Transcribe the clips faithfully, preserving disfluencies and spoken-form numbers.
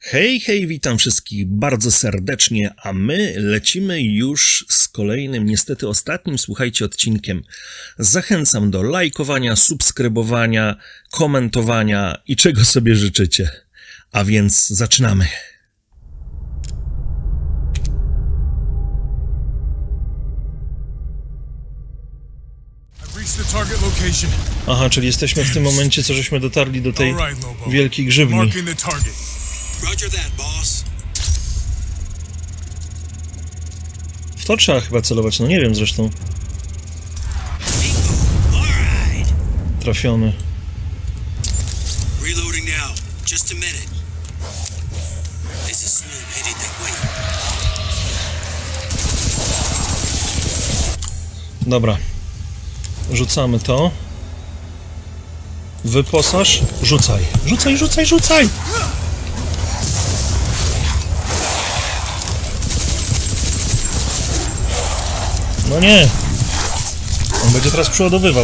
Hej, hej, witam wszystkich bardzo serdecznie, a my lecimy już z kolejnym, niestety ostatnim, słuchajcie, odcinkiem. Zachęcam do lajkowania, subskrybowania, komentowania i czego sobie życzycie. A więc zaczynamy. Aha, czyli jesteśmy w tym momencie, co żeśmy dotarli do tej wielkiej grzybni. W to trzeba chyba celować, no nie wiem zresztą. Trafiony. Dobra. Rzucamy to. Wyposaż. Rzucaj. Rzucaj, rzucaj, rzucaj! No nie! On będzie teraz przeładowywał.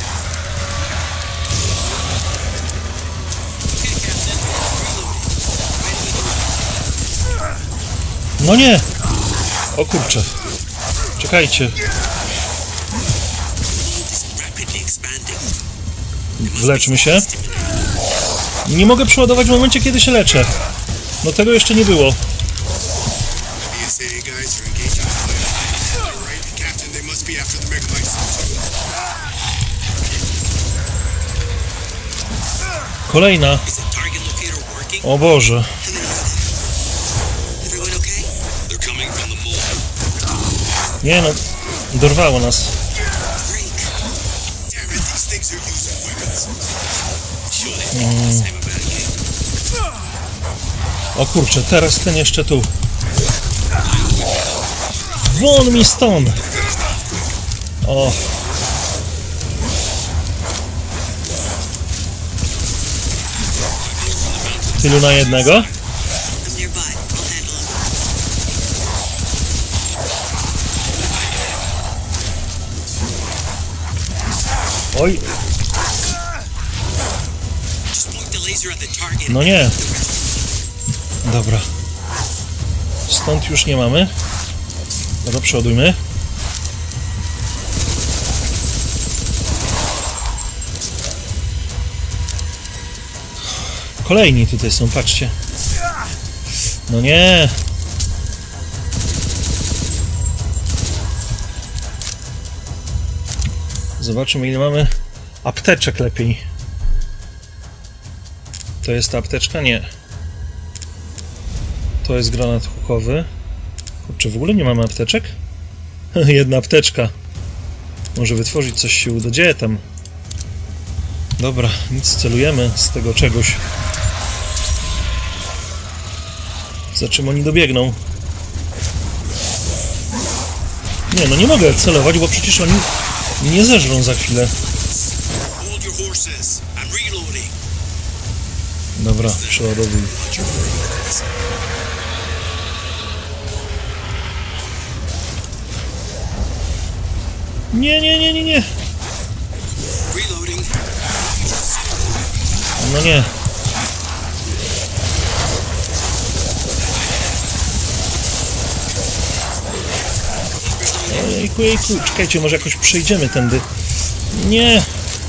No nie! O kurczę. Czekajcie. Wleczmy się. Nie mogę przeładować w momencie, kiedy się leczę. No tego jeszcze nie było. Kolejna. O Boże. Nie no, dorwało nas. Hmm. O kurczę, teraz ten jeszcze tu. Won mi stąd! O. Tylu na jednego. Oj. No nie. Dobra. Stąd już nie mamy. Dobra, przodujmy. Kolejni tutaj są, patrzcie. No nie. Zobaczymy, ile mamy apteczek lepiej. To jest ta apteczka? Nie. To jest granat hukowy. Kurczę, w ogóle nie mamy apteczek? Jedna apteczka. Może wytworzyć coś się uda. Gdzie tam? Dobra, nic, celujemy z tego czegoś. Za czym oni dobiegną? Nie, no nie mogę celować, bo przecież oni nie zeżrą za chwilę. Dobra, przeładowuj. Nie, nie, nie, nie, nie. No nie. Ojejku, jejku, czekajcie, może jakoś przejdziemy tędy. Nie.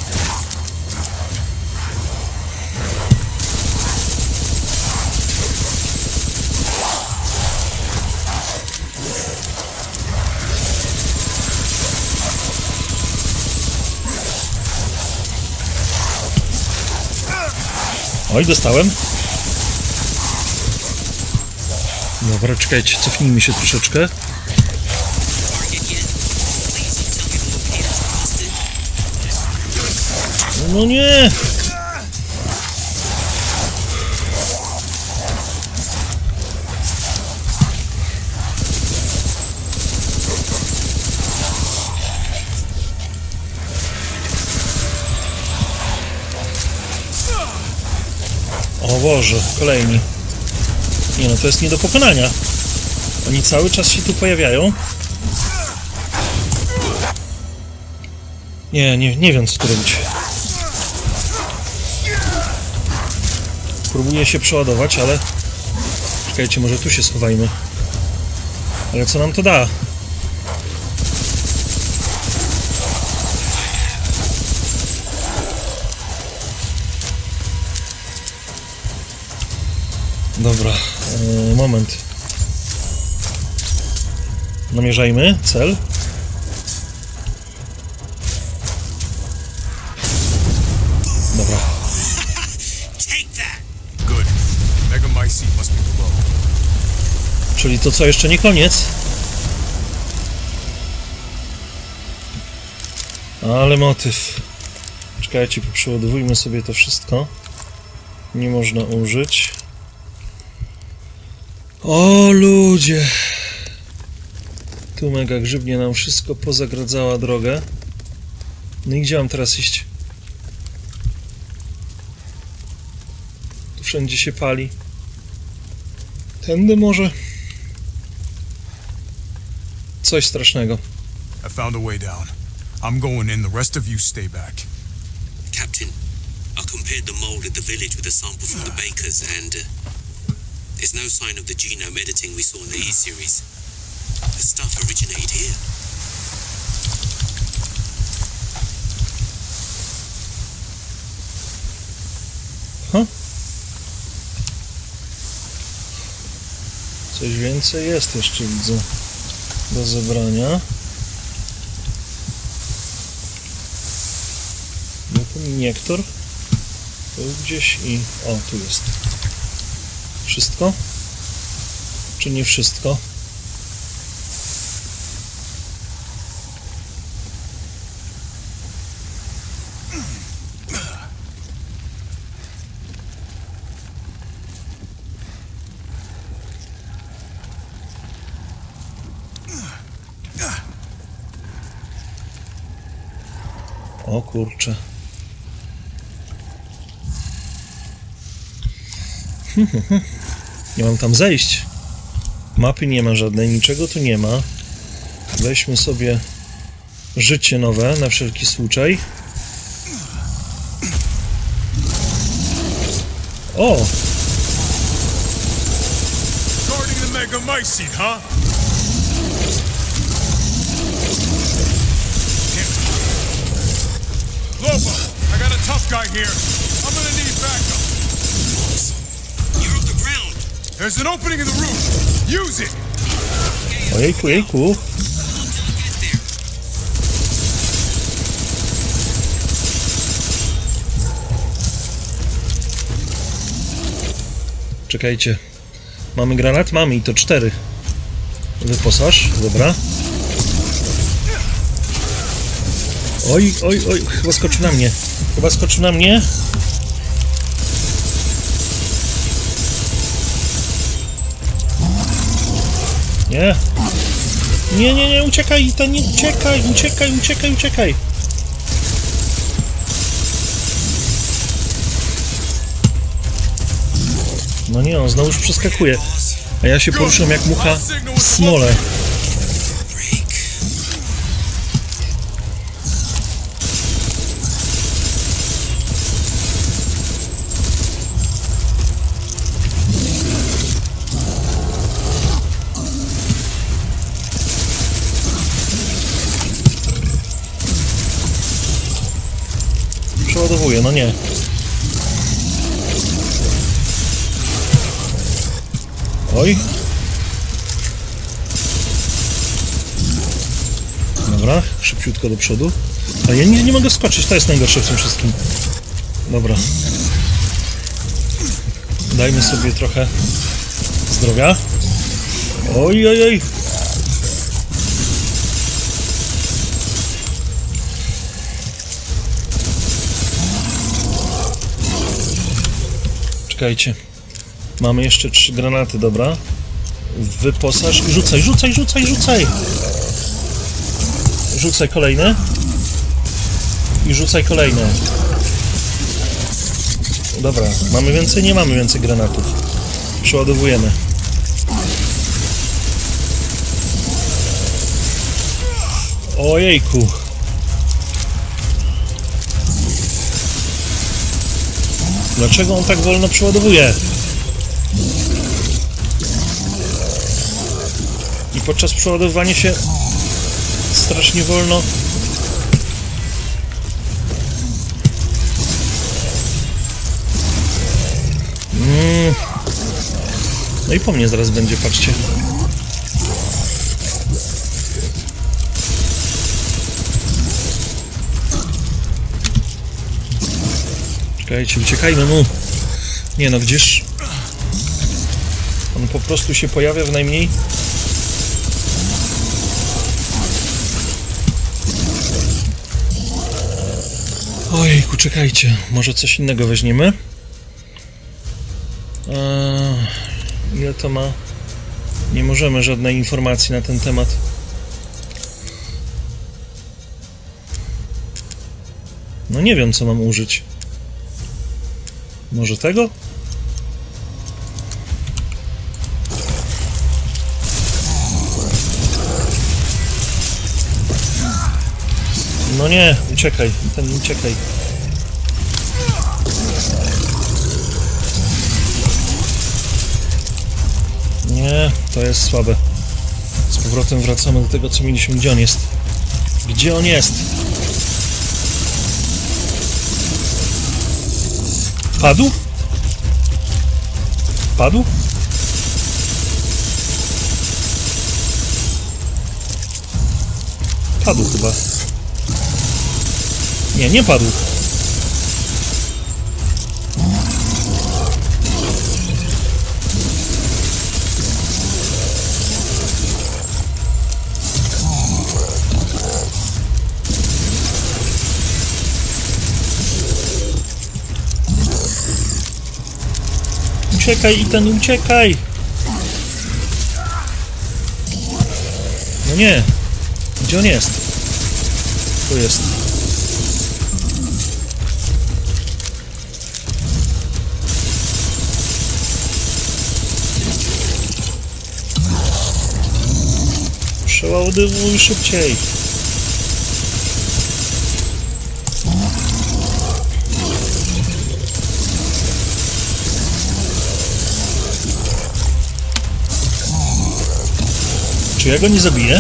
Oj, dostałem. Dobra, czekajcie, cofnijmy się troszeczkę. No nie! O Boże, kolejni. Nie no, to jest nie do pokonania. Oni cały czas się tu pojawiają. Nie, nie, nie wiem co tu robić. Próbuję się przeładować, ale Czekajcie, może tu się schowajmy. Ale co nam to da? Dobra, yy, moment. Namierzajmy cel. Dobra. Czyli to co, jeszcze nie koniec? Ale motyw. Czekajcie, poprzeładowujmy sobie to wszystko. Nie można użyć. O ludzie! Tu mega grzybnie nam wszystko pozagradzała drogę. No i gdzie mam teraz iść? Tu wszędzie się pali. Tędy może? Coś strasznego. I found a way down. I'm going in, the rest of you stay back. Captain, I compared the mold at the village with a sample from the bakers and uh, there's no sign of the genome editing we saw in the E-series. The stuff originated here. Huh? Coś więcej jest jeszcze, widzę, do zebrania. Iniektor. Tu gdzieś i... O, tu jest. Wszystko? Czy nie wszystko? O kurczę. Nie mam tam zejść. Mapy nie ma żadnej, niczego tu nie ma. Weźmy sobie życie nowe na wszelki случай. O! Loba, I got a tough guy here. I'm gonna need backup. You're off the ground. There's an opening in the roof. Use it. Ojejku, jejku. Czekajcie. Mamy granat? Mamy i to cztery. Wyposaż, dobra. Oj, oj, oj, chyba skoczył na mnie. Chyba skoczył na mnie. Nie. Nie, nie, nie, uciekaj, to nie uciekaj, uciekaj, uciekaj, uciekaj. No nie, on znowu już przeskakuje. A ja się poruszam jak mucha w smole. Przeładowuję, no nie. Oj. Dobra, szybciutko do przodu. A ja nie, nie mogę skoczyć, to jest najgorsze w tym wszystkim. Dobra. Dajmy sobie trochę zdrowia. Oj, oj, oj. Czekajcie. Mamy jeszcze trzy granaty, dobra. Wyposaż i rzucaj, rzucaj, rzucaj, rzucaj! Rzucaj kolejne. I rzucaj kolejne. Dobra, mamy więcej? Nie mamy więcej granatów. Przeładowujemy. Ojejku. Dlaczego on tak wolno przeładowuje? podczas przeładowywania się strasznie wolno. Mm. No i po mnie zaraz będzie, patrzcie. Czekajcie, uciekajmy mu. Nie no, gdzież... On po prostu się pojawia w najmniej... Ojejku, czekajcie. Może coś innego weźmiemy? Eee, ile to ma? Nie możemy żadnej informacji na ten temat. No nie wiem, co mam użyć. Może tego? No nie, uciekaj, ten uciekaj. Nie, to jest słabe. Z powrotem wracamy do tego, co mieliśmy. Gdzie on jest? Gdzie on jest? Padł? Padł? Padł chyba. Nie, nie padł. Uciekaj, Ethan, uciekaj! No nie. Gdzie on jest? Tu jest. Przeładowuj szybciej. Czy ja go nie zabiję?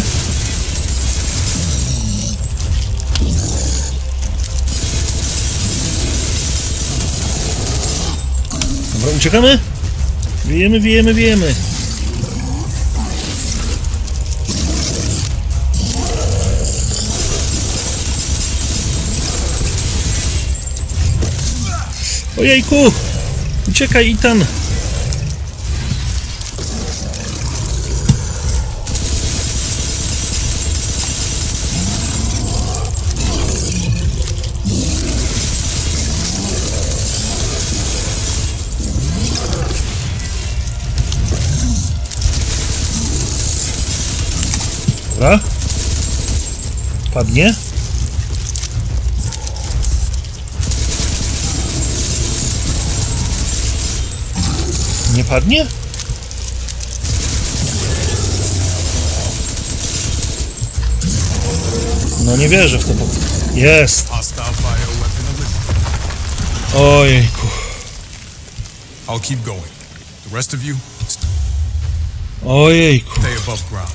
Dobra, uciekamy? Wiejemy, wiejemy, wiejemy. Ojejku! Uciekaj, Ethan! Dobra. Padnie. Nie padnie? No nie wierzę w to. Jest! Ojejku. I'll keep going. The rest of you, Ojejku. stay above ground.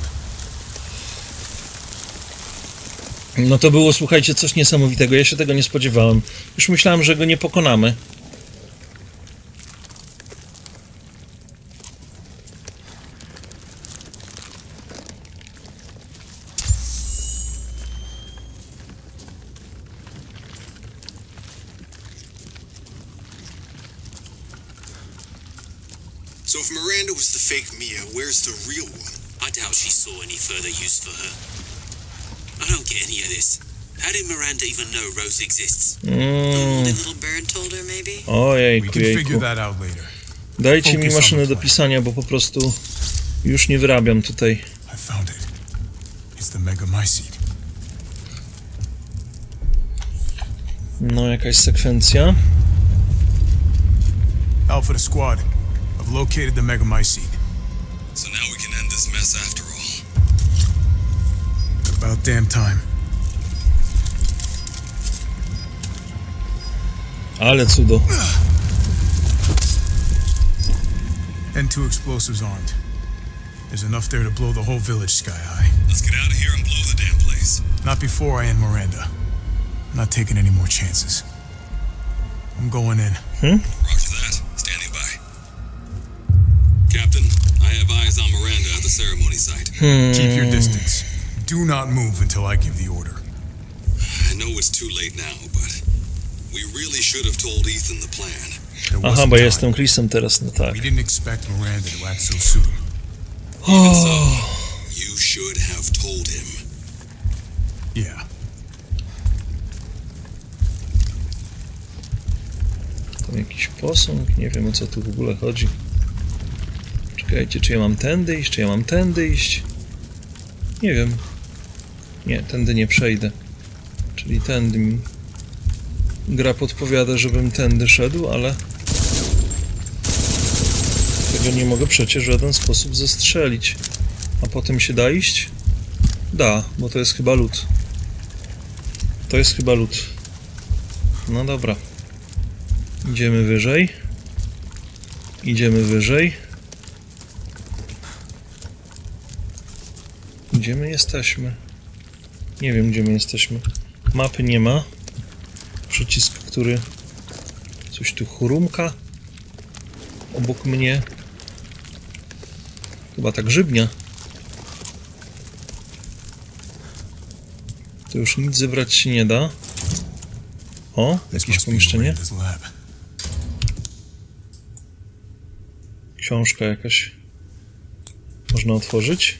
No to było, słuchajcie, coś niesamowitego. Ja się tego nie spodziewałem. Już myślałem, że go nie pokonamy. So if Miranda was the fake Mia, where's the real one? I doubt she saw any further use for her. I don't get any of this. How did Miranda even know Rose exists? Mm. The little bird told her, maybe? We Ojejku, can figure jejku. that out later. Dajcie mi maszynę do pisania, bo po prostu już nie wyrabiam tutaj. I found it. It's the Megamycete. No, jakaś sekwencja. Alpha to squad. I've located the Megamycete. So now we can end this mess after all. About damn time. Ale cudo. N two explosives armed. There's enough there to blow the whole village sky high. Let's get out of here and blow the damn place. Not before I end Miranda. I'm not taking any more chances. I'm going in. Hmm? Roger that. Standing by. Captain, I have eyes on Miranda at the ceremony site. Hmm. Keep your distance. Do not move until I give the order. I know it's too late now, but we really should have told Ethan the plan. There Aha, wasn't bo time. jestem Chrisem teraz, no tak. We didn't expect Miranda to act so soon. Even so, you should have told him. Yeah. Tam jakiś posąg, nie wiem o co tu w ogóle chodzi. Czekajcie, czy ja mam tędy iść, czy ja mam tędy iść? Nie wiem. Nie, tędy nie przejdę. Czyli tędy mi gra podpowiada, żebym tędy szedł, ale tego nie mogę przecież w żaden sposób zestrzelić. A potem się da iść? Da, bo to jest chyba lód. To jest chyba lód. No dobra. Idziemy wyżej. Idziemy wyżej. Gdzie my jesteśmy? Nie wiem, gdzie my jesteśmy. Mapy nie ma. Przycisk, który... Coś tu chrumka. Obok mnie. Chyba tak grzybnia. To już nic zebrać się nie da. O, jakieś pomieszczenie. Książka jakaś. Można otworzyć.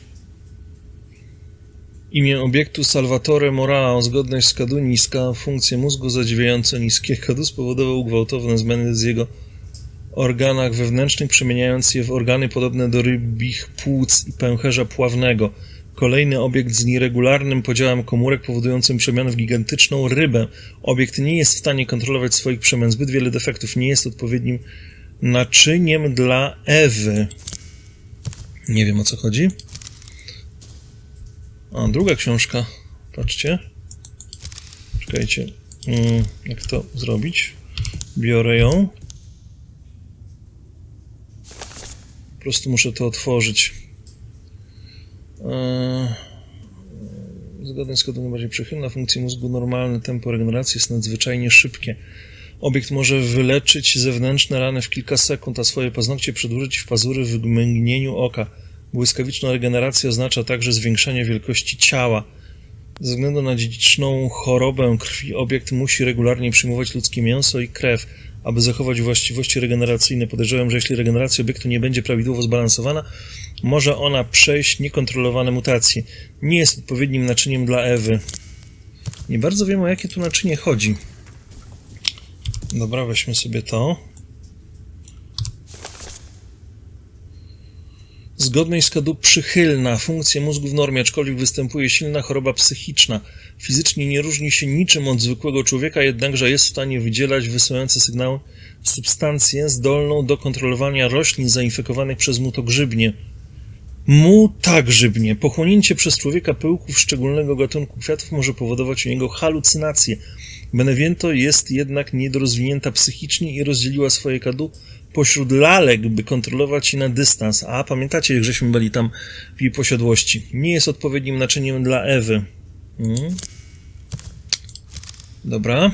Imię obiektu Salvatore Morao, zgodność z Kadu niska, funkcje mózgu zadziwiająco niskie. Kadu spowodował gwałtowne zmiany z jego organach wewnętrznych, przemieniając je w organy podobne do rybich płuc i pęcherza pławnego. Kolejny obiekt z nieregularnym podziałem komórek powodującym przemianę w gigantyczną rybę. Obiekt nie jest w stanie kontrolować swoich przemian. Zbyt wiele defektów. Nie jest odpowiednim naczyniem dla Ewy. Nie wiem, o co chodzi. A, druga książka. Patrzcie. Czekajcie. Hmm, jak to zrobić? Biorę ją. Po prostu muszę to otworzyć. Eee, zgodnie z kodem najbardziej przychylna, funkcja mózgu normalne, tempo regeneracji jest nadzwyczajnie szybkie. Obiekt może wyleczyć zewnętrzne rany w kilka sekund, a swoje paznokcie przedłużyć w pazury w mgnieniu oka. Błyskawiczna regeneracja oznacza także zwiększenie wielkości ciała. Ze względu na dziedziczną chorobę krwi obiekt musi regularnie przyjmować ludzkie mięso i krew, aby zachować właściwości regeneracyjne. Podejrzewam, że jeśli regeneracja obiektu nie będzie prawidłowo zbalansowana, może ona przejść niekontrolowane mutacje. Nie jest odpowiednim naczyniem dla Ewy. Nie bardzo wiem, o jakie tu naczynie chodzi. Dobra, weźmy sobie to. Zgodność z Kadu przychylna. Funkcja mózgu w normie, aczkolwiek występuje silna choroba psychiczna. Fizycznie nie różni się niczym od zwykłego człowieka, jednakże jest w stanie wydzielać wysyłające sygnały substancję zdolną do kontrolowania roślin zainfekowanych przez mutogrzybnie. Mutagrzybnie. Pochłonięcie przez człowieka pyłków szczególnego gatunku kwiatów może powodować u niego halucynacje. Beneviento jest jednak niedorozwinięta psychicznie i rozdzieliła swoje Kadu pośród lalek, by kontrolować je na dystans. A pamiętacie, jak żeśmy byli tam w jej posiadłości. Nie jest odpowiednim naczyniem dla Ewy. Hmm. Dobra.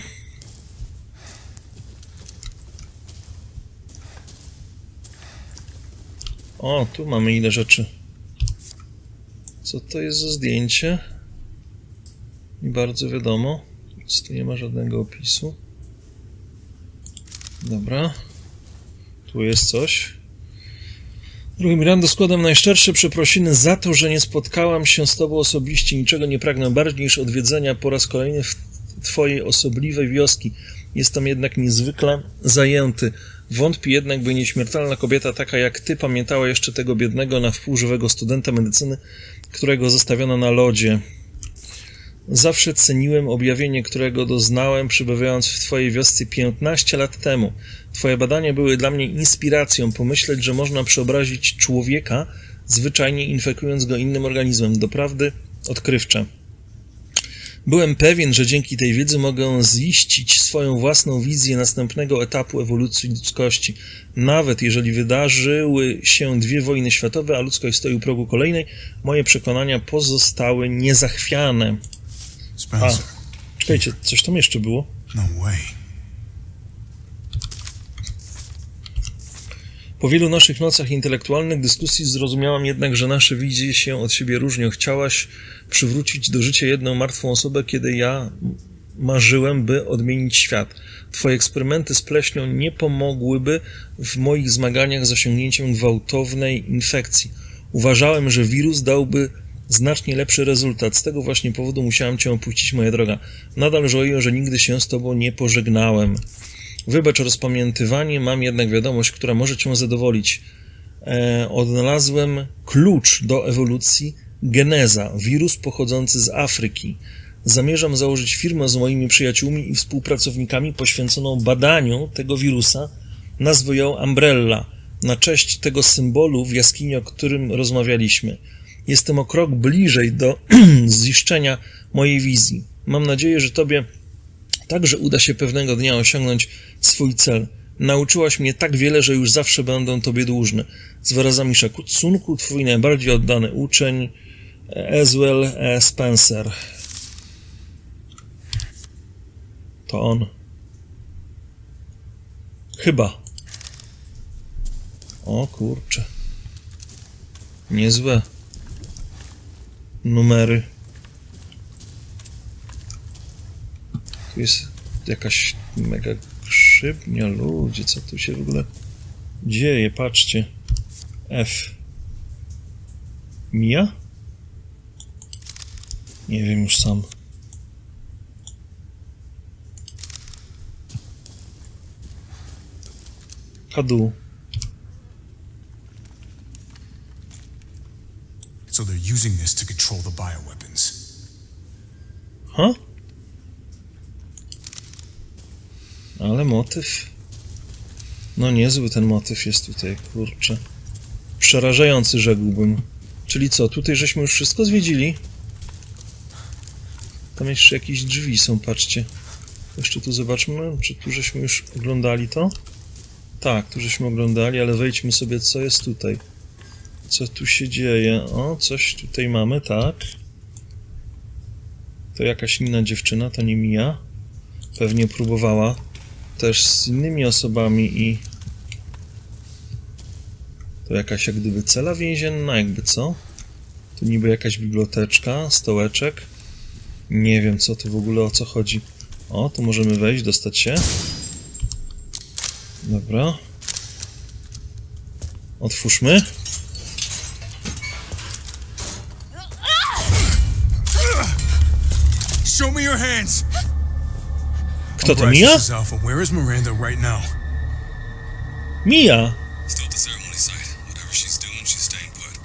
O, tu mamy ile rzeczy. Co to jest za zdjęcie? Nie bardzo wiadomo. Więc tu nie ma żadnego opisu. Dobra. Tu jest coś. Drugi Mirando, składam najszczersze przeprosiny za to, że nie spotkałam się z tobą osobiście. Niczego nie pragnę bardziej niż odwiedzenia po raz kolejny w twojej osobliwej wioski. Jestem jednak niezwykle zajęty. Wątpię jednak, by nieśmiertelna kobieta taka jak ty pamiętała jeszcze tego biednego na wpół żywego studenta medycyny, którego zostawiono na lodzie. Zawsze ceniłem objawienie, którego doznałem, przebywając w twojej wiosce piętnaście lat temu. Twoje badania były dla mnie inspiracją. Pomyśleć, że można przeobrazić człowieka, zwyczajnie infekując go innym organizmem. Doprawdy odkrywcze. Byłem pewien, że dzięki tej wiedzy mogę ziścić swoją własną wizję następnego etapu ewolucji ludzkości. Nawet jeżeli wydarzyły się dwie wojny światowe, a ludzkość stoi u progu kolejnej, moje przekonania pozostały niezachwiane. A, czekajcie, coś tam jeszcze było? No way. Po wielu naszych nocach intelektualnych dyskusji zrozumiałam jednak, że nasze wizje się od siebie różnią. Chciałaś przywrócić do życia jedną martwą osobę, kiedy ja marzyłem, by odmienić świat. Twoje eksperymenty z pleśnią nie pomogłyby w moich zmaganiach z osiągnięciem gwałtownej infekcji. Uważałem, że wirus dałby znacznie lepszy rezultat. Z tego właśnie powodu musiałem cię opuścić, moja droga. Nadal żałuję, że nigdy się z tobą nie pożegnałem. Wybacz rozpamiętywanie, mam jednak wiadomość, która może cię zadowolić. E, odnalazłem klucz do ewolucji Geneza, wirus pochodzący z Afryki. Zamierzam założyć firmę z moimi przyjaciółmi i współpracownikami poświęconą badaniu tego wirusa. Nazwę ją Umbrella, na cześć tego symbolu w jaskini, o którym rozmawialiśmy. Jestem o krok bliżej do ziszczenia mojej wizji. Mam nadzieję, że tobie także uda się pewnego dnia osiągnąć swój cel. Nauczyłaś mnie tak wiele, że już zawsze będę tobie dłużny. Z wyrazami szacunku, twój najbardziej oddany uczeń, Ezwell Spencer. To on. Chyba. O kurczę. Niezłe numery. Tu jest jakaś mega grzybnia, ludzie, co tu się w ogóle dzieje, patrzcie. F. Mija? Nie wiem już sam. Kadu. So they're using this to control the bioweapons. Ha? Ale motyw... No niezły ten motyw jest tutaj, kurczę. Przerażający, rzekłbym. Czyli co, tutaj żeśmy już wszystko zwiedzili? Tam jeszcze jakieś drzwi są, patrzcie. Jeszcze tu zobaczmy, czy tu żeśmy już oglądali to? Tak, tu żeśmy oglądali, ale wejdźmy sobie, co jest tutaj. Co tu się dzieje? O, coś tutaj mamy, tak. To jakaś inna dziewczyna, to nie Mia. Pewnie próbowała też z innymi osobami i... To jakaś jak gdyby cela więzienna, jakby co? Tu niby jakaś biblioteczka, stołeczek. Nie wiem, co tu w ogóle, o co chodzi. O, tu możemy wejść, dostać się. Dobra. Otwórzmy. Show me your hands. Kto to, Mia? Where is Miranda right now? Mia! Still at the ceremony site. Whatever she's doing, she's staying put.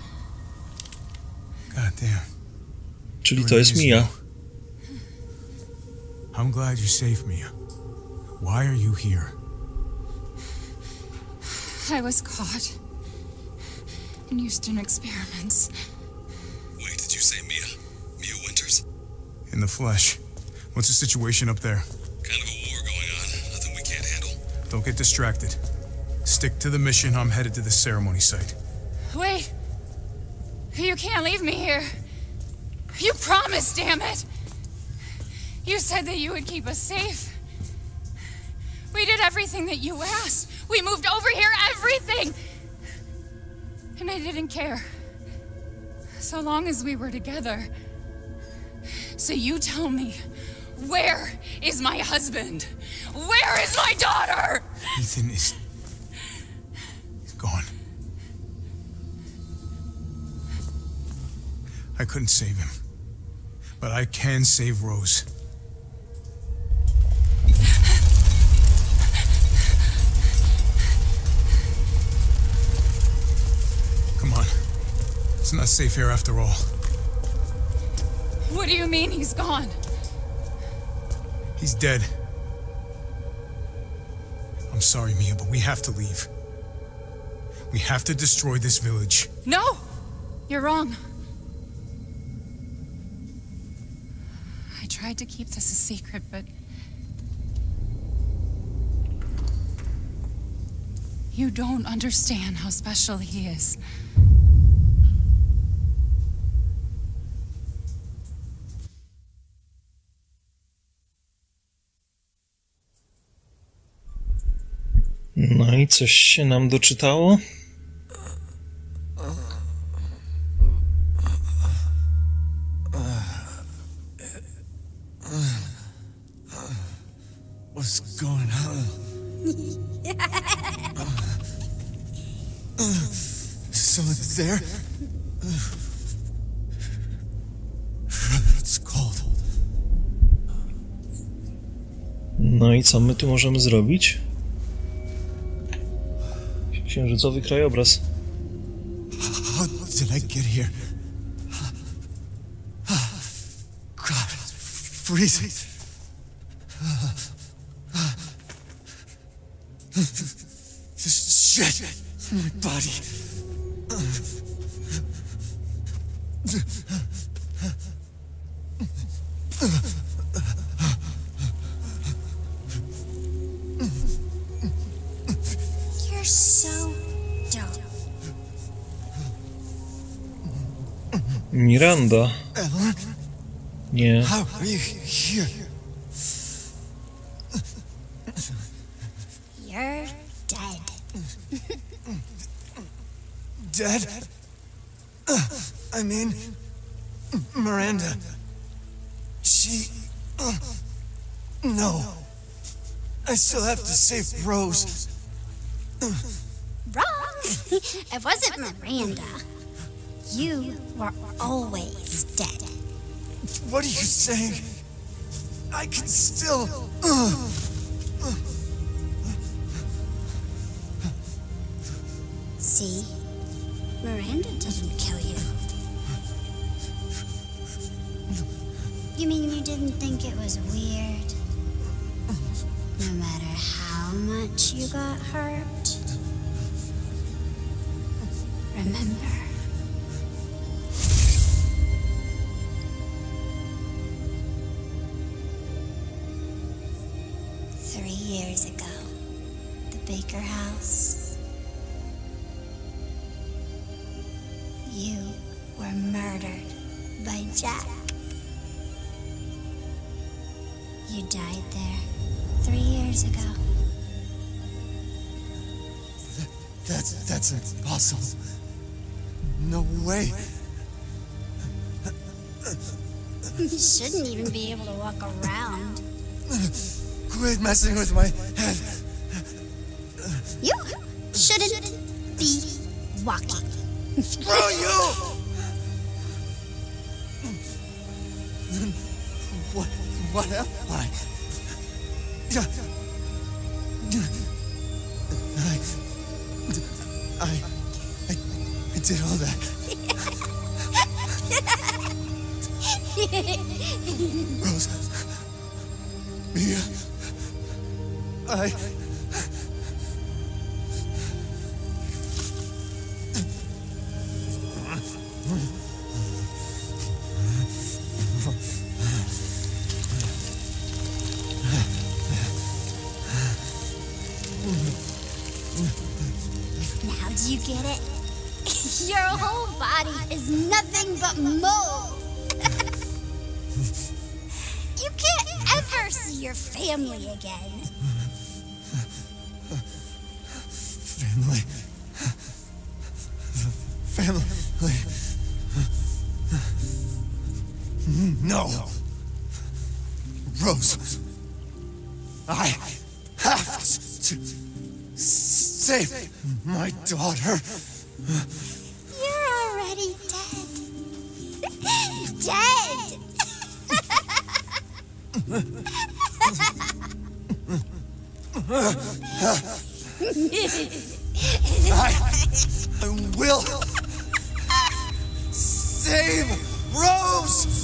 God damn. Czyli to jest Mia. I'm glad you're safe, Mia. Why are you here? I was caught and used in experiments. Wait, did you say Mia? Mia Winters? In the flesh. What's the situation up there? Kind of a war going on. Nothing we can't handle. Don't get distracted. Stick to the mission. I'm headed to the ceremony site. Wait! You can't leave me here. You promised, damn it! You said that you would keep us safe. We did everything that you asked. We moved over here, everything! And I didn't care. So long as we were together. So you tell me, where is my husband? Where is my daughter? Ethan is... He's gone. I couldn't save him. But I can save Rose. Come on. It's not safe here after all. What do you mean he's gone? He's dead. I'm sorry, Mia, but we have to leave. We have to destroy this village. No! You're wrong. tried to keep this a secret, but you don't understand how special he is. No i coś się nam doczytało? What's going on? Someone there? It's cold. No i co my tu możemy zrobić? Księżycowy krajobraz. How did I get here? God, it's freezing. This shit in my body. You're so dumb. Miranda. Evelyn, Nie. how are you here? You're dead. Dead? Uh, I mean, Miranda. She... Uh, no. I still have to save Rose. Wrong. It wasn't Miranda. You were always dead. What are you saying? I can still... Uh, See? Miranda didn't kill you. You mean you didn't think it was weird? No matter how much you got hurt? Remember. Three years ago, the Baker house. You were murdered by Jack. You died there three years ago. Th that's... that's impossible. No way. You shouldn't even be able to walk around. Quit messing with my head. You shouldn't be walking. Screw you! What, what am I? I, I, I, I did all that. Rose, Mia, I... Now do you get it? Your whole body is nothing but mold. You can't ever see your family again. Family. Family. No. Rose. I have to save my daughter. You're already dead. Dead! I, I will save Rose!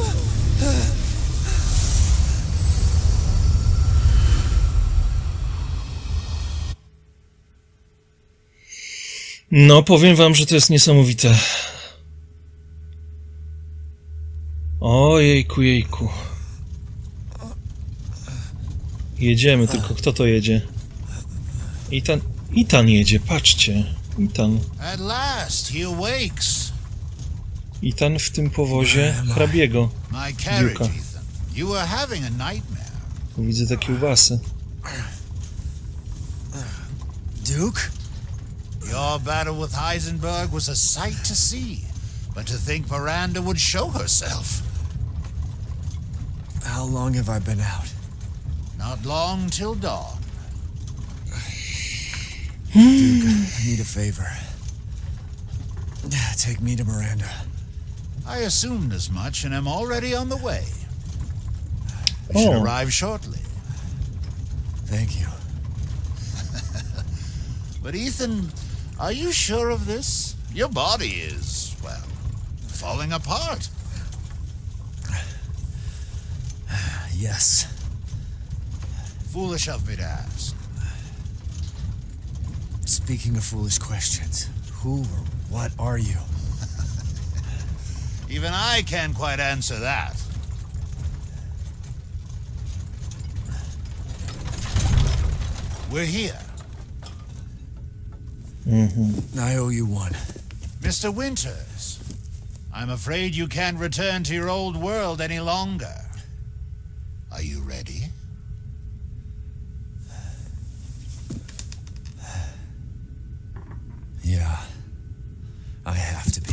No, powiem wam, że to jest niesamowite. Ojejku, jejku. Jedziemy, tylko kto to jedzie? Ethan, Ethan jedzie, patrzcie. Ethan. At last he awakes. Ethan w tym powozie hrabiego. My carriage, Duke'a. Ethan. You were having a nightmare. Widzę te kiełbasy. Duke? Your battle with Heisenberg was a sight to see. But to think Miranda would show herself. How long have I been out? Not long till dawn. Duke, I need a favor. Take me to Miranda. I assumed as much and am already on the way. I should Oh. arrive shortly. Thank you. But Ethan, are you sure of this? Your body is, well, falling apart. Yes. Foolish of me to ask. Speaking of foolish questions, who or what are you? Even I can't quite answer that. We're here. I owe you one. Mister Winters, I'm afraid you can't return to your old world any longer. Are you ready? Yeah. I have to be.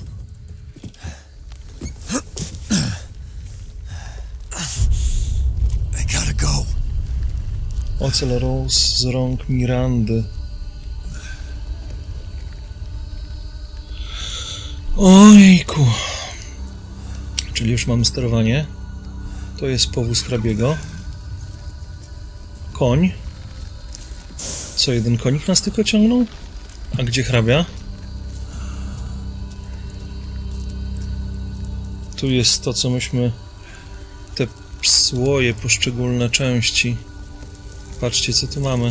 I gotta go. Ocel Rose z rąk Mirandy. Ojku. Czyli już mamy sterowanie. To jest powóz hrabiego. Koń. Co, jeden konik nas tylko ciągnął? A gdzie hrabia? Tu jest to, co myśmy... Te słoje, poszczególne części. Patrzcie, co tu mamy.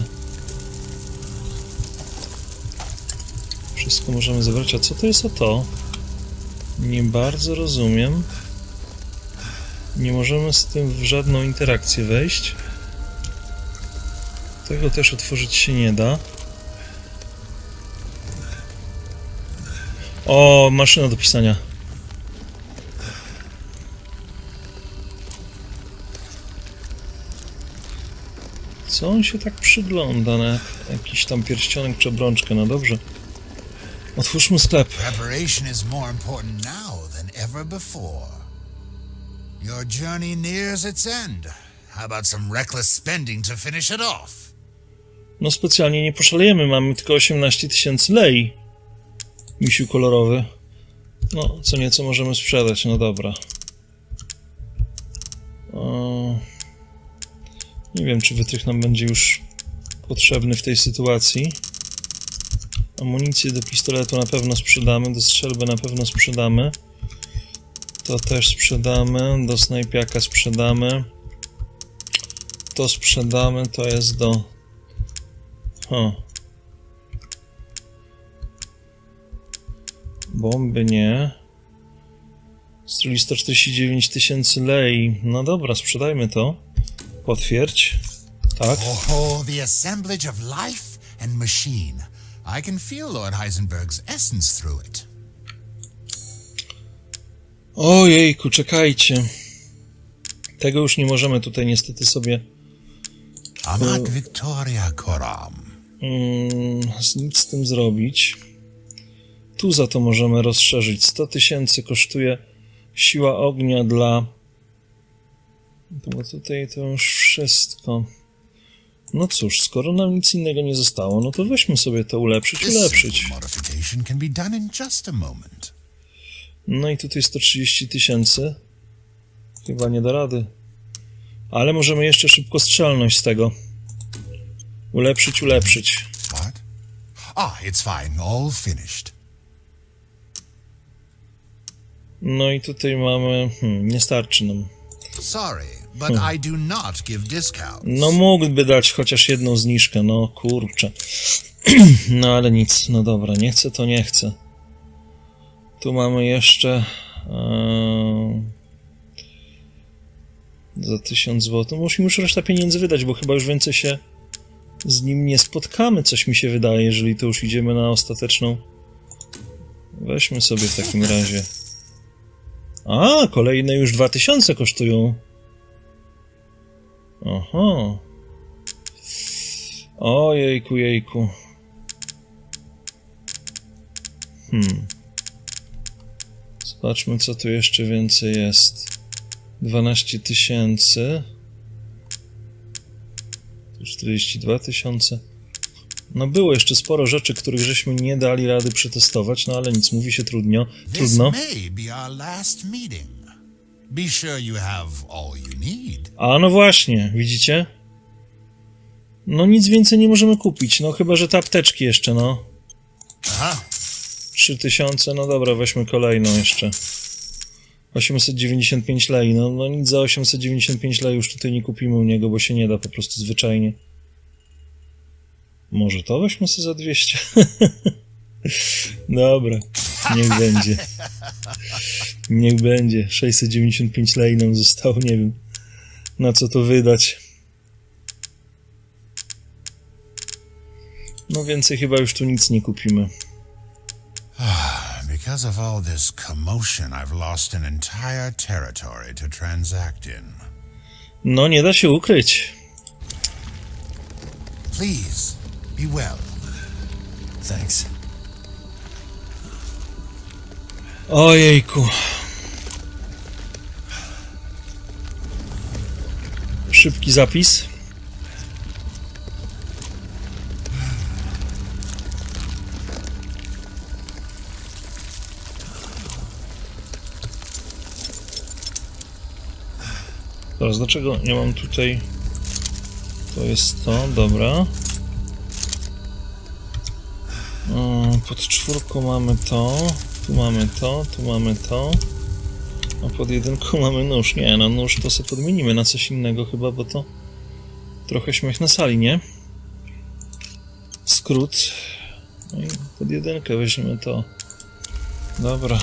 Wszystko możemy zebrać. A co to jest o to? Nie bardzo rozumiem. Nie możemy z tym w żadną interakcję wejść. Tego też otworzyć się nie da. O, maszyna do pisania. Co on się tak przygląda na jakiś tam pierścionek czy obrączkę? No dobrze. Otwórzmy sklep. Preparation is more important now than ever before. Your journey nears its end. How about some reckless spending to finish it off? No specjalnie nie poszalejemy, mamy tylko osiemnaście tysięcy lei. Misiu kolorowy. No, co nieco możemy sprzedać, no dobra. O... Nie wiem, czy wytrych nam będzie już potrzebny w tej sytuacji. Amunicję do pistoletu na pewno sprzedamy, do strzelby na pewno sprzedamy. To też sprzedamy, do snajpiaka sprzedamy. To sprzedamy, to jest do... Huh. Bomby nie. Struli sto czterdzieści dziewięć tysięcy lei. No dobra, sprzedajmy to. Potwierdź. Tak. Oh, the assemblage of life and machine. I can feel Lord Heisenberg's essence through it. Ojejku, czekajcie. Tego już nie możemy tutaj niestety sobie Amat Victoria Coram. mm, nic z tym zrobić. Tu za to możemy rozszerzyć. sto tysięcy kosztuje siła ognia dla... Bo tutaj to już wszystko. No cóż, skoro nam nic innego nie zostało, no to weźmy sobie to ulepszyć, ulepszyć. Modification can be done in just a moment. No i tutaj sto trzydzieści tysięcy. Chyba nie da rady. Ale możemy jeszcze szybkostrzelność z tego. Ulepszyć, ulepszyć. What? Ah, it's fine. All finished. No i tutaj mamy... Hmm, nie starczy nam. Sorry, but I do not give discounts. No mógłby dać chociaż jedną zniżkę, no kurczę. No ale nic, no dobra, nie chcę to nie chcę. Tu mamy jeszcze... Yy... Za tysiąc złotych. Muszę już resztę pieniędzy wydać, bo chyba już więcej się z nim nie spotkamy, coś mi się wydaje, jeżeli to już idziemy na ostateczną. Weźmy sobie w takim razie. A, kolejne już dwa tysiące kosztują. Aha. Ojejku, jejku. Hmm. Zobaczmy, co tu jeszcze więcej jest. dwanaście tysięcy. czterdzieści dwa tysiące. No było jeszcze sporo rzeczy, których żeśmy nie dali rady przetestować, no ale nic, mówi się trudno. Trudno. A no właśnie, widzicie? No nic więcej nie możemy kupić, no chyba, że te apteczki jeszcze, no. Aha. trzy tysiące, no dobra, weźmy kolejną jeszcze. osiemset dziewięćdziesiąt pięć lei, no, no nic za osiemset dziewięćdziesiąt pięć lei już tutaj nie kupimy u niego, bo się nie da po prostu zwyczajnie. Może to weźmy sobie za dwieście? Dobra, niech będzie. Niech będzie. sześćset dziewięćdziesiąt pięć lei nam zostało, nie wiem na co to wydać. No więcej chyba już tu nic nie kupimy. Because of all this commotion, I've lost an entire territory to transact in. No nie da się ukryć. Please, be well. Thanks. Ojejku. Szybki zapis. Teraz, dlaczego nie mam tutaj... To jest to, dobra. O, pod czwórką mamy to, tu mamy to, tu mamy to. A pod jedynką mamy nóż. Nie, no nóż to sobie podmienimy na coś innego chyba, bo to trochę śmiech na sali, nie? Skrót. No i pod jedynkę weźmiemy to. Dobra.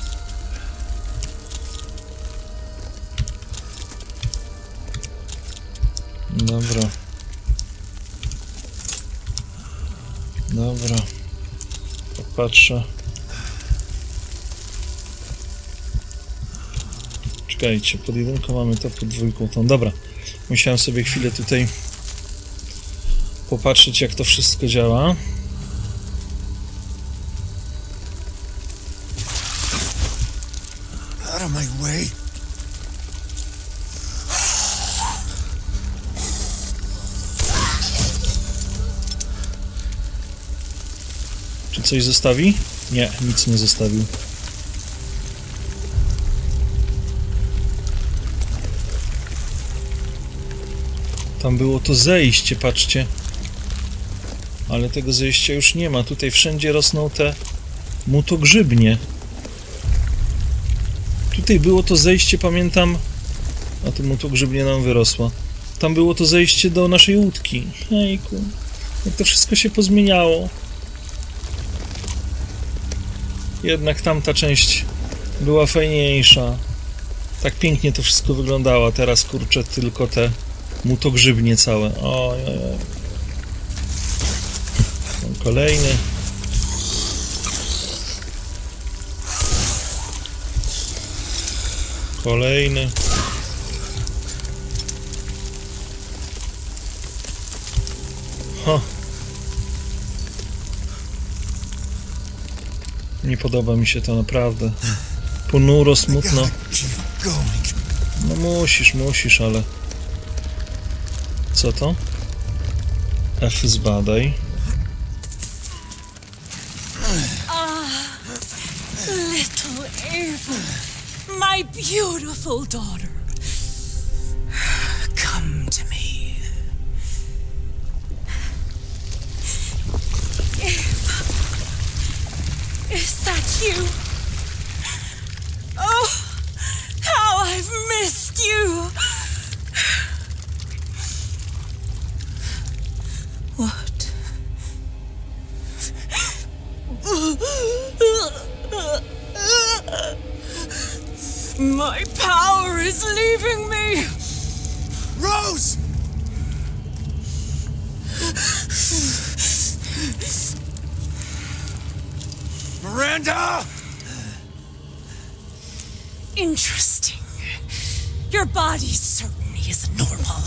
Dobra. Dobra. Popatrzę. Czekajcie, pod jedynką mamy to, pod dwójką tą. Dobra. Musiałem sobie chwilę tutaj popatrzeć, jak to wszystko działa. Out of my way. Czy coś zostawi? Nie, nic nie zostawił. Tam było to zejście, patrzcie. Ale tego zejścia już nie ma. Tutaj wszędzie rosną te mutogrzybnie. Tutaj było to zejście, pamiętam... A to mutogrzybnie nam wyrosła. Tam było to zejście do naszej łódki. Jejku. Jak to wszystko się pozmieniało. Jednak tamta część była fajniejsza. Tak pięknie to wszystko wyglądało, a teraz kurczę tylko te mutogrzybnie całe. Oj, oj, oj. Kolejny. Kolejny. Ha. Nie podoba mi się to naprawdę. Ponuro, smutno. No musisz, musisz, ale... Co to? F zbadaj. Ah, little Eva, my beautiful daughter. Come to me. Eva, is that you? Oh, how I've missed you. What? My power is leaving me. Rose! Miranda! Interesting. Your body certainly is normal.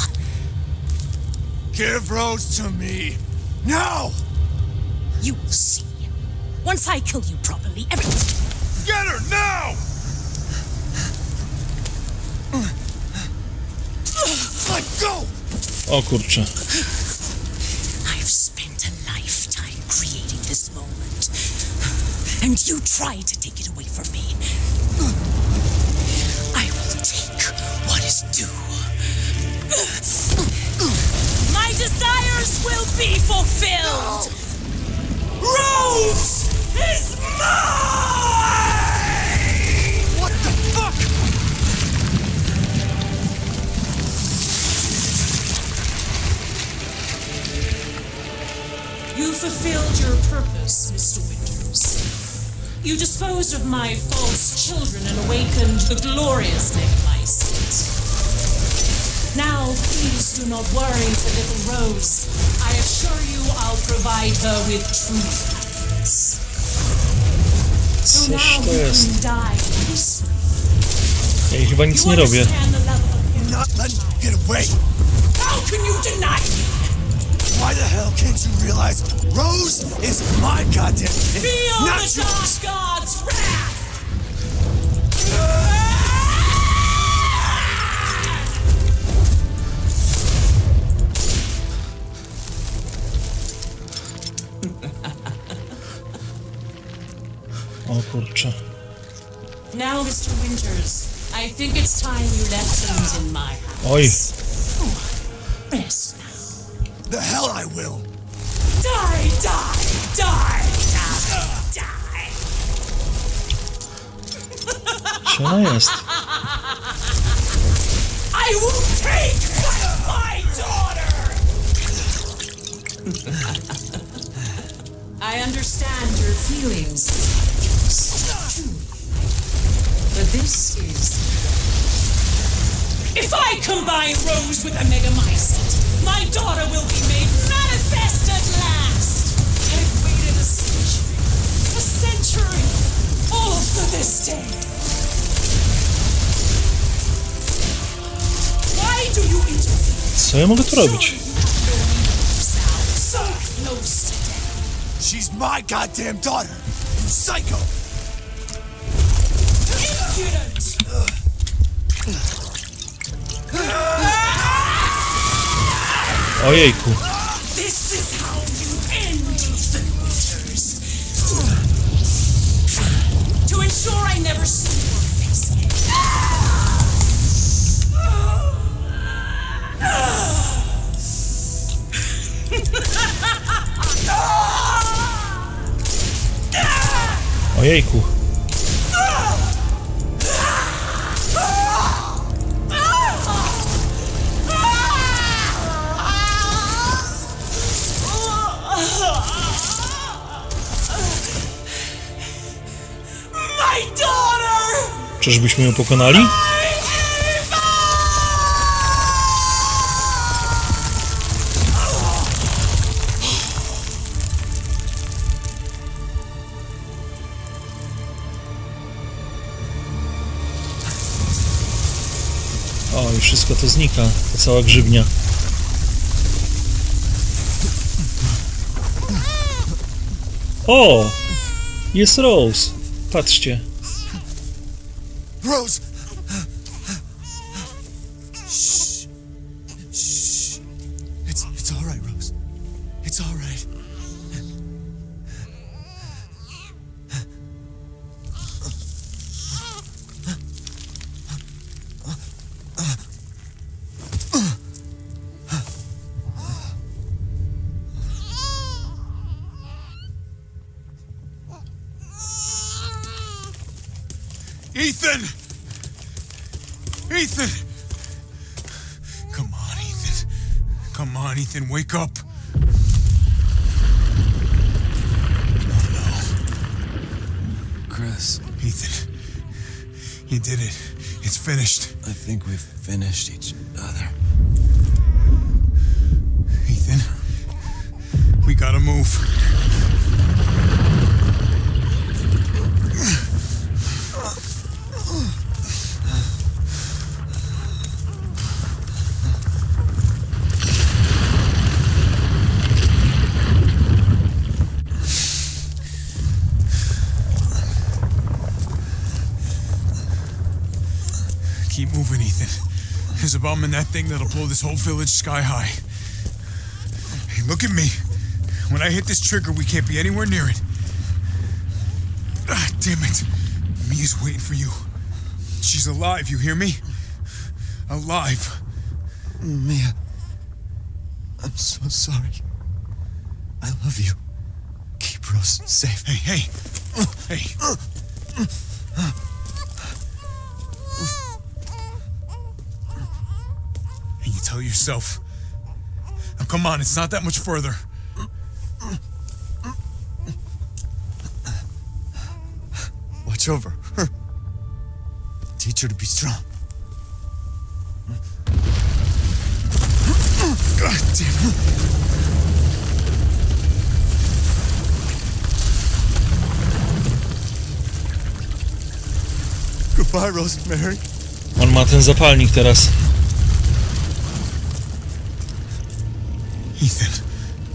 Give Rose to me. Now! You will see. Once I kill you properly, everything... Get her now! Let go! O kurczę. I've spent a lifetime creating this moment. And you try to take it away from me. I will take what is due. My desires will be fulfilled! Rose is mine! What the fuck? You fulfilled your purpose, Mister Winters. You disposed of my false children and awakened the glorious Nemesis. Now, please do not worry for little Rose. I assure you I'll provide her with true happiness. So now Coś to you jest. can die peacefully. Ja jej chyba nic nie robię. Understand the level of your Not letting you get away. How can you deny me? Why the hell can't you realize Rose is my goddamn kid, Feel not the yours? Dark God's wrath! O kurczę. Now, Mister Winters, I think it's time you left things in my house. Oj. Rest now. The hell I will. Die, die, die, die, die. Gdzie ona jest? I will take my daughter! I understand your feelings, but this is... If I combine Rose with a Megamycete, my daughter will be made manifest at last! I've waited a century, a century, all for this day. Why do you interfere? Co ja mogę tu robić? So close to death. She's my goddamn daughter, you psycho! Impudent! Ojejku. This is how you end the Winters. To ensure I never see your face again. Ojejku. My daughter! Czyżbyśmy ją pokonali? O, i wszystko to znika, ta cała grzybnia. O! Jest Rose. Patrzcie. Rose! Shh. Shh. It's, it's all right, Rose. It's all right. Ethan! Ethan! Come on, Ethan. Come on, Ethan, wake up. Oh, no. Chris, Ethan, you did it. It's finished. I think we've finished each other. We gotta move. Keep moving, Ethan. There's a bomb in that thing that'll blow this whole village sky high. Hey, look at me. When I hit this trigger, we can't be anywhere near it. Ah, damn it. Mia's waiting for you. She's alive, you hear me? Alive. Mia, I'm so sorry. I love you. Keep Rose safe. Hey, hey. Hey. And you tell yourself. Now come on, it's not that much further. Watch over her. Teach her to be strong. God damn it. Goodbye, Rosemary. On ma ten zapalnik teraz. Ethan.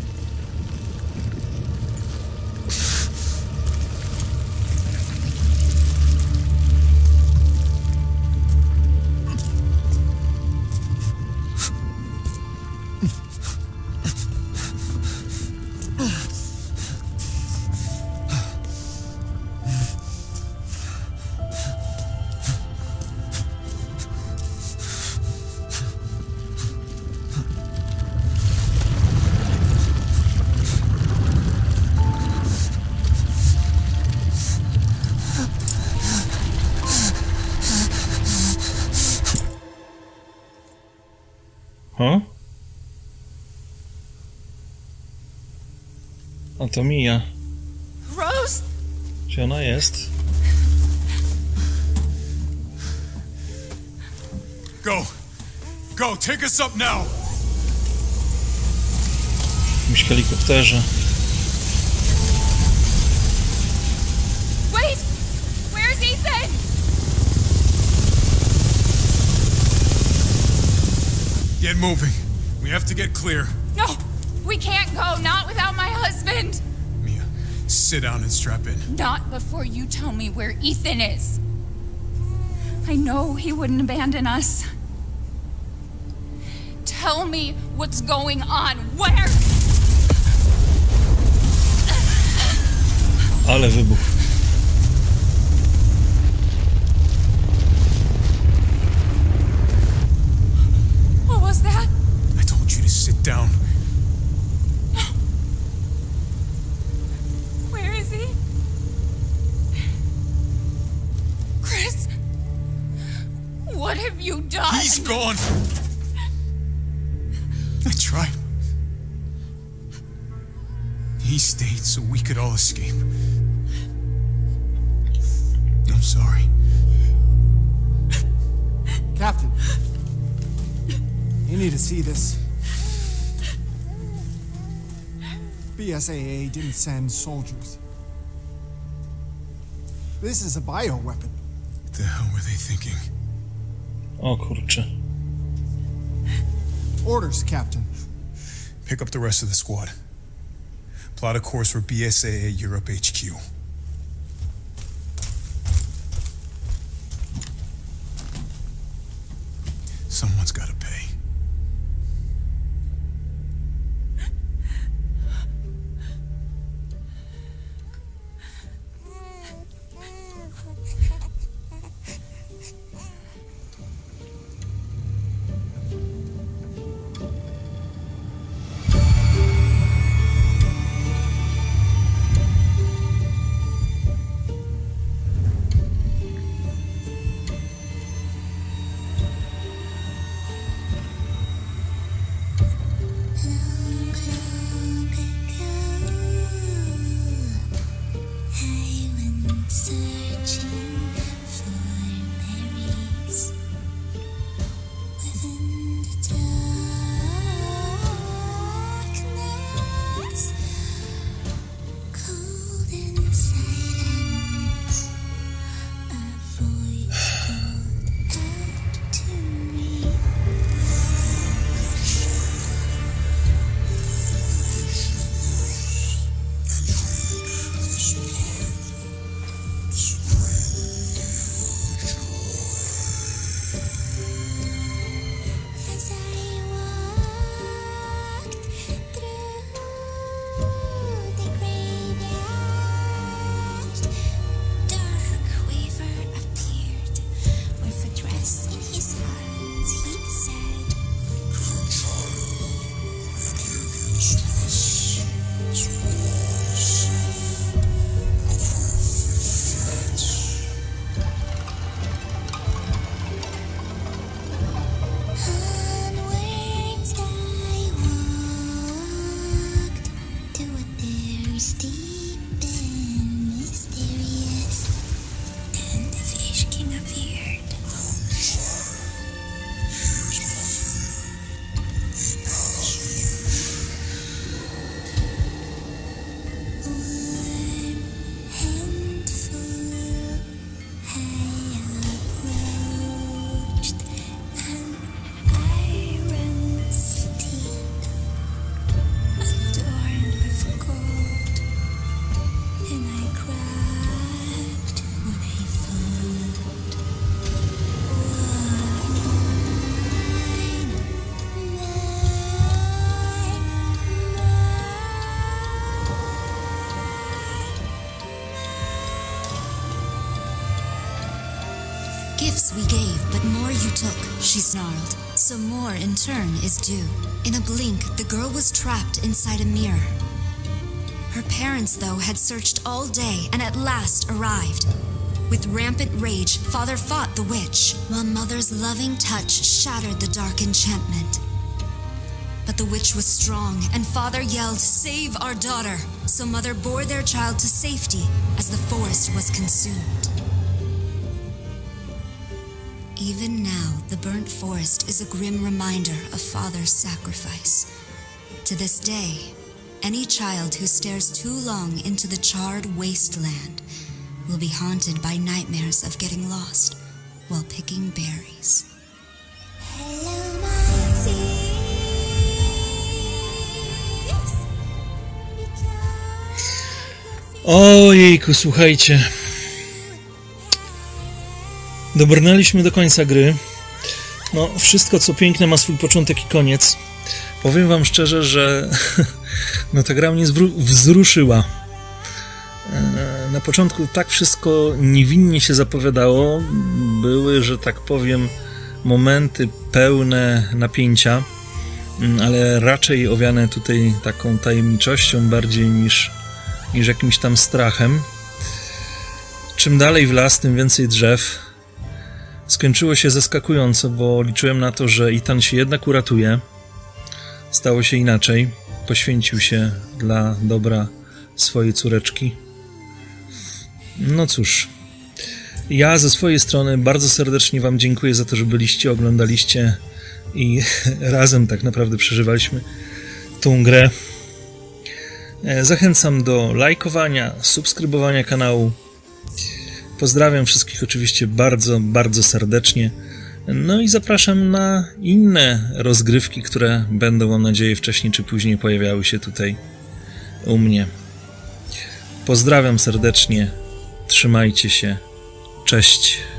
Huh? A to Mia. Rose? Gdzie ona jest? Go. Go, take us up now. W jakimś helikopterze. Wait! Where's Ethan? Get moving. We have to get clear. No! We can't go, not without my husband! Mia, sit down and strap in. Not before you tell me where Ethan is. I know he wouldn't abandon us. Tell me what's going on. Where? Ale wybuch. What was that? I told you to sit down. Where is he? Chris? What have you done? He's gone. I tried. He stayed so we could all escape. I'm sorry. Captain, you need to see this. B S A A didn't send soldiers. This is a bioweapon. What the hell were they thinking? O kurczę. Orders, Captain. Pick up the rest of the squad. Plot a course for B S A A Europe H Q. Someone's gotta pay. Darkness Gifts we gave, but more you took, she snarled. So more in turn is due. In a blink, the girl was trapped inside a mirror. Her parents, though, had searched all day and at last arrived. With rampant rage, Father fought the witch, while Mother's loving touch shattered the dark enchantment. But the witch was strong, and Father yelled, "Save our daughter!" So Mother bore their child to safety as the forest was consumed. Even now, the burnt forest is a grim reminder of Father's sacrifice. To this day, any child who stares too long into the charred wasteland will be haunted by nightmares of getting lost while picking berries. Hello, my tears. Ojejku, słuchajcie. Dobrnęliśmy do końca gry. No, wszystko co piękne ma swój początek i koniec. Powiem wam szczerze, że no ta gra mnie wzruszyła. Na początku tak wszystko niewinnie się zapowiadało. Były, że tak powiem, momenty pełne napięcia, ale raczej owiane tutaj taką tajemniczością bardziej niż, niż jakimś tam strachem. Czym dalej w las, tym więcej drzew. Skończyło się zaskakująco, bo liczyłem na to, że Ethan się jednak uratuje. Stało się inaczej. Poświęcił się dla dobra swojej córeczki. No cóż, ja ze swojej strony bardzo serdecznie wam dziękuję za to, że byliście, oglądaliście i razem tak naprawdę przeżywaliśmy tą grę. Zachęcam do lajkowania, subskrybowania kanału. Pozdrawiam wszystkich oczywiście bardzo, bardzo serdecznie. No i zapraszam na inne rozgrywki, które będą, mam nadzieję, wcześniej czy później pojawiały się tutaj u mnie. Pozdrawiam serdecznie. Trzymajcie się. Cześć.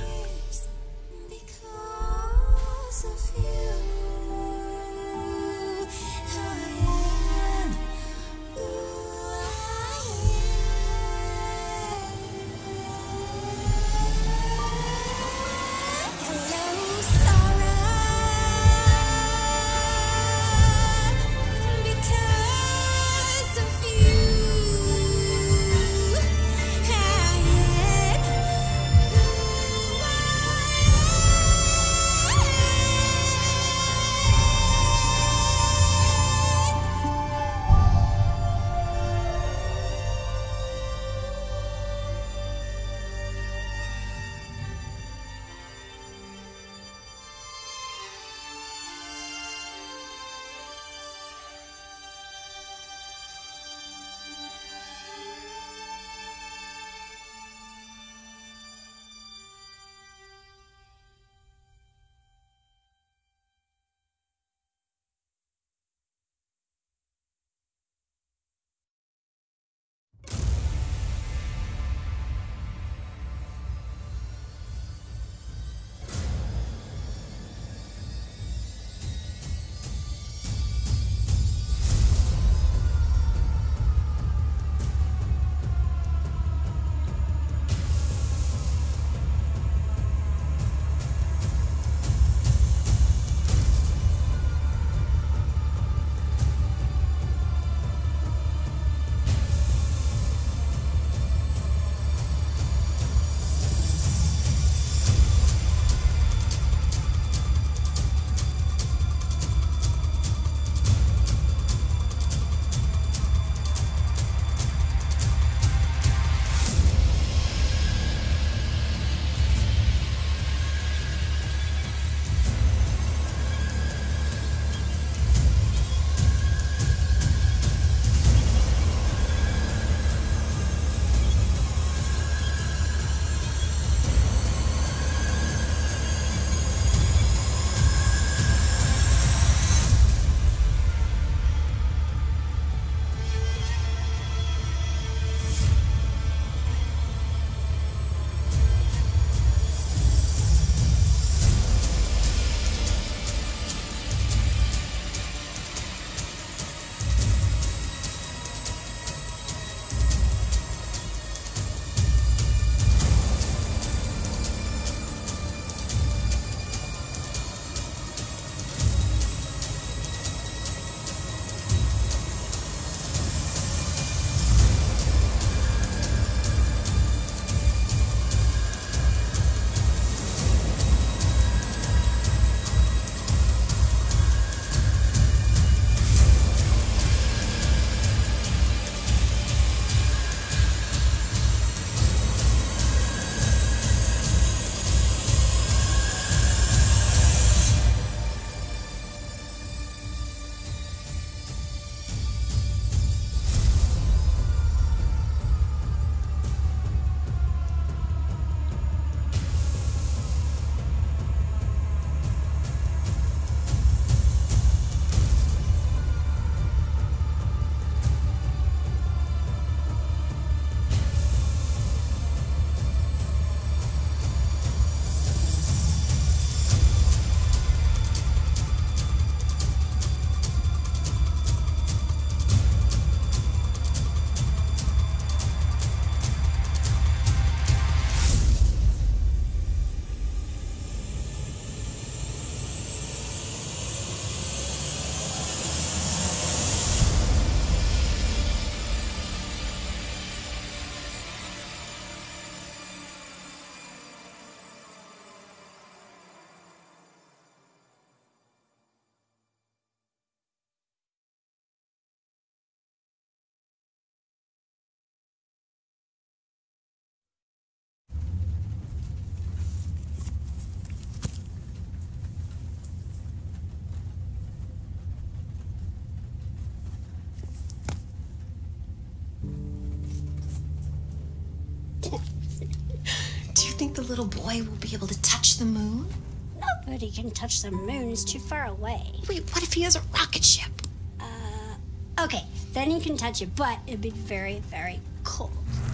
Do you think the little boy will be able to touch the moon? Nobody can touch the moon. It's too far away. Wait, what if he has a rocket ship? Uh, okay, then he can touch it, but it'd be very, very cold.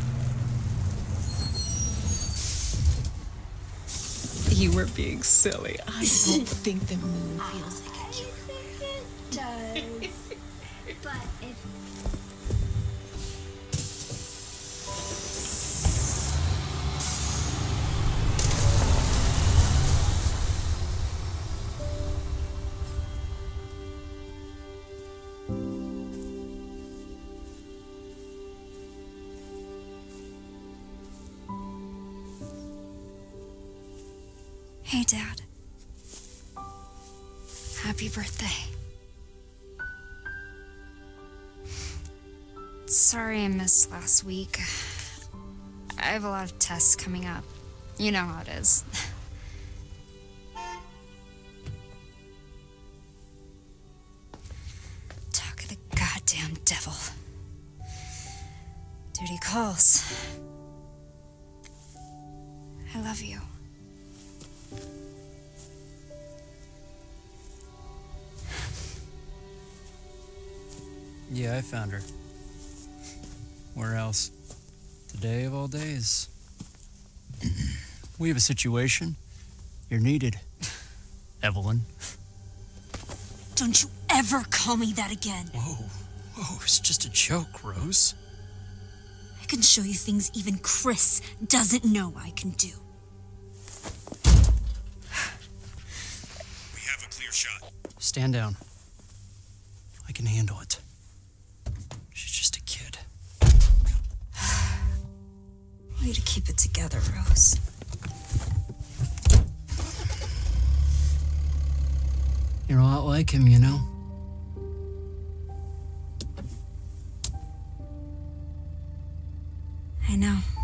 You were being silly. I don't think the moon feels like a cure. It does. But if... Hey, Dad. Happy birthday. Sorry I missed last week. I have a lot of tests coming up. You know how it is. Talk of the goddamn devil. Duty calls. I love you. Yeah, I found her. Where else? Today of all days. We have a situation. You're needed, Evelyn. Don't you ever call me that again. Whoa, whoa, it's just a joke, Rose. I can show you things even Chris doesn't know I can do. We have a clear shot. Stand down. I can handle it. She's just a kid. Way to keep it together, Rose. You're a lot like him, you know? I know.